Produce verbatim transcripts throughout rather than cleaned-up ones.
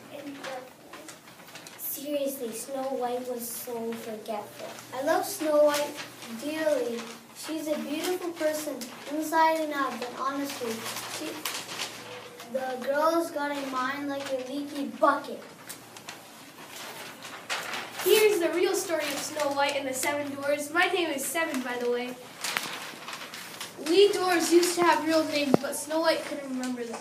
Seriously, Snow White was so forgetful. I love Snow White dearly. She's a beautiful person inside and out, but honestly, she, the girl's got a mind like a leaky bucket. Here's the real story of Snow White and the Seven Dwarfs. My name is Seven, by the way. We dwarves used to have real names, but Snow White couldn't remember them.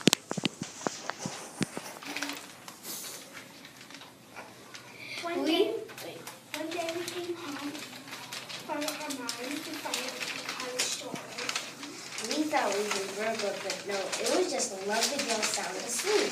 One We, day, wait, one day we came home from our mine to find our story. we thought we were Virgo, but no, it was just a lovely girl sound asleep.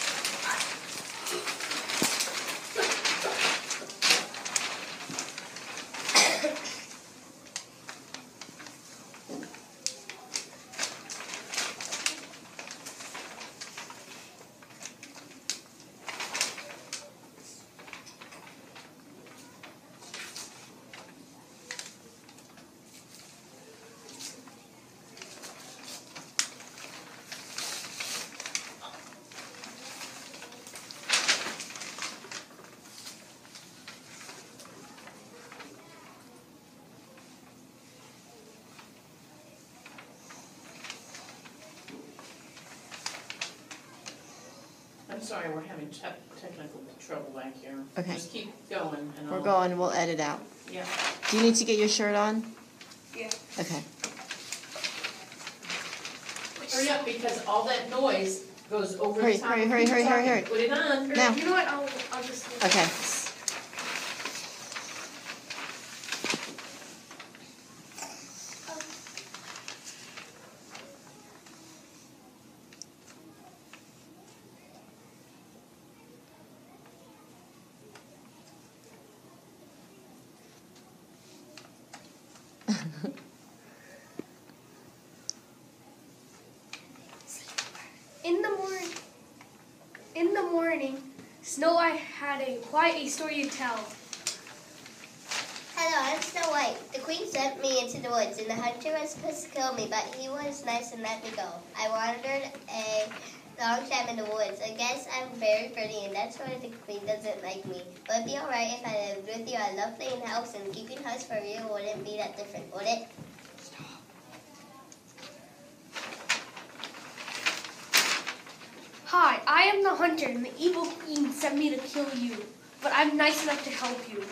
I'm sorry, we're having te- technical trouble back here. Okay. Just keep going and We're I'll... going, we'll edit out. Yeah. Do you need to get your shirt on? Yeah. Okay. Hurry up, because all that noise goes over Hurry, the top hurry, of hurry, people hurry, hurry, talking. hurry. Put it on. Now. You know what? I'll, I'll just... Okay. In the morning, in the morning, Snow White had a quite a story to tell. Hello, I'm Snow White. The queen sent me into the woods, and the hunter was supposed to kill me, but he was nice and let me go. I wandered a long time in the woods. I guess I'm very pretty, and that's why the queen doesn't like me. But it'd be alright if I lived with you. I love playing house, and keeping house for you wouldn't be that different, would it? Hi, I am the hunter, and the evil queen sent me to kill you. But I'm nice enough to help you.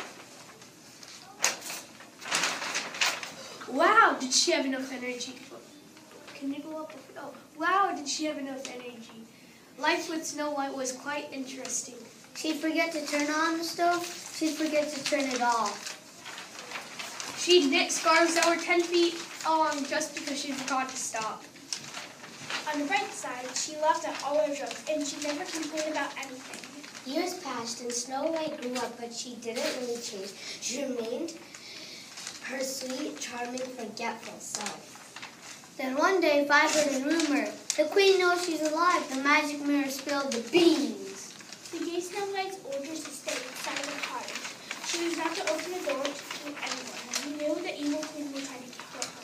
Wow, did she have enough energy? Can you go up? Oh, wow, did she have enough energy? Life with Snow White was quite interesting. She'd forget to turn on the stove, she'd forget to turn it off. She knit scarves that were ten feet long just because she forgot to stop. On the bright side, she laughed at all her jokes, and she never complained about anything. Years passed and Snow White grew up, but she didn't really change. She remained her sweet, charming, forgetful self. Then one day, Five heard a rumor. The queen knows she's alive. The magic mirror spilled the beans. She gave Snow White's orders to stay inside the cottage. She was not to open the door to anyone. He knew the evil queen would try to kill her.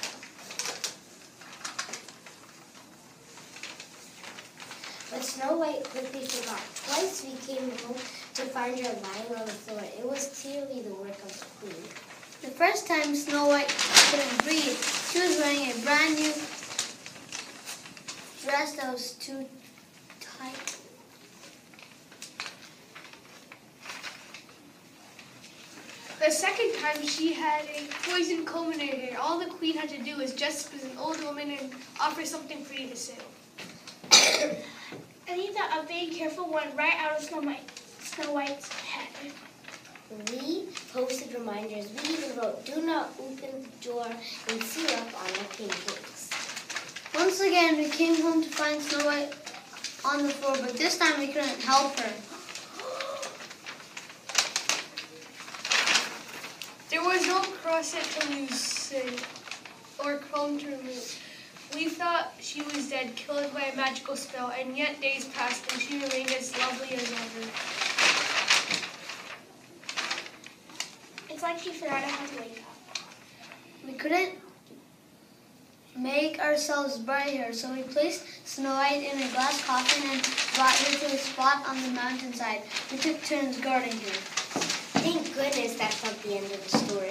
But Snow White quickly forgot. Twice we came home to find her lying on the floor. It was clearly the work of the queen. The first time Snow White couldn't breathe, she was wearing a brand new dress that was too tight. The second time she had a poison comb in her hair. All the queen had to do was just as an old woman and offer something for you to say. Any thought of being careful went right out of Snow, White, Snow White's head. We posted reminders. We even wrote, "Do not open the door," and seal up on our pancakes. Once again, we came home to find Snow White on the floor, but this time we couldn't help her. There was no corset to loosen or comb to remove. We thought she was dead, killed by a magical spell, and yet days passed and she remained as lovely as ever. It's like she forgot how to wake up. We couldn't make ourselves brighter, so we placed Snow White in a glass coffin and brought her to a spot on the mountainside. We took turns guarding her. Thank goodness that's not the end of the story.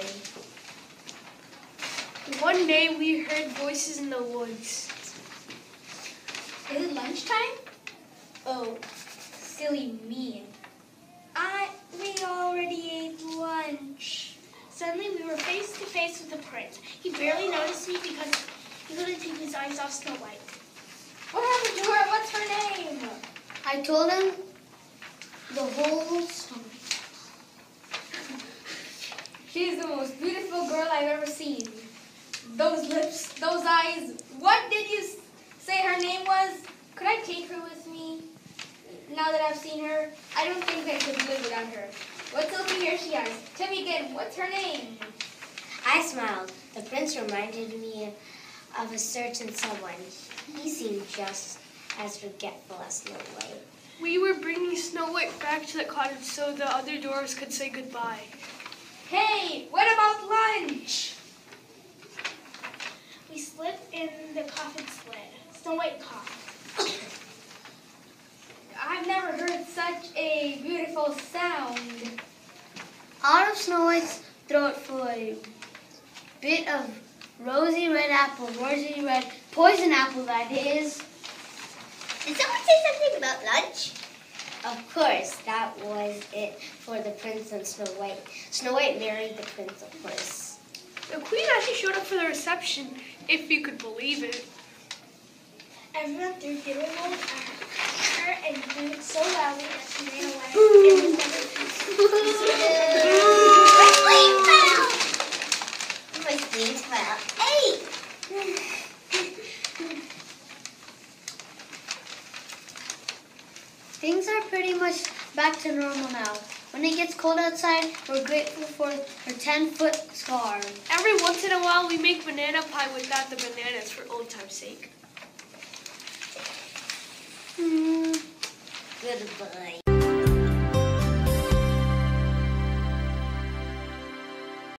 One day we heard voices in the woods. Is it lunchtime? Oh, silly me. I we already ate lunch. Suddenly we were face to face with the prince. He barely noticed me because he couldn't take his eyes off Snow White. What happened to her? What's her name? I told him the whole story. She's the most beautiful girl I've ever seen. Those lips, those eyes. What did you say her name was? Could I take her with me? Now that I've seen her, I don't think I could live without her. What's over here, she asked. Tell me again, what's her name? I smiled. The prince reminded me of a certain someone. He seemed just as forgetful as Snow White. We were bringing Snow White back to the cottage so the other dwarves could say goodbye. Hey, what about lunch? We slipped in the coffin sled. Snow White coughed. I've never heard such a beautiful sound. Out of Snow White's throat flew a bit of rosy red apple, rosy red poison apple, that is. Did someone say something about lunch? Of course, that was it for the prince and Snow White. Snow White married the prince, of course. The queen actually showed up for the reception, if you could believe it. Everyone threw dinner rolls at her and blew it so loudly that she ran away. It was never My sleeve fell! My sleeve fell. Hey! Things are pretty much back to normal now. When it gets cold outside, we're grateful for her ten-foot scarf. Every once in a while we make banana pie without the bananas for old time's sake. Hmm. Goodbye.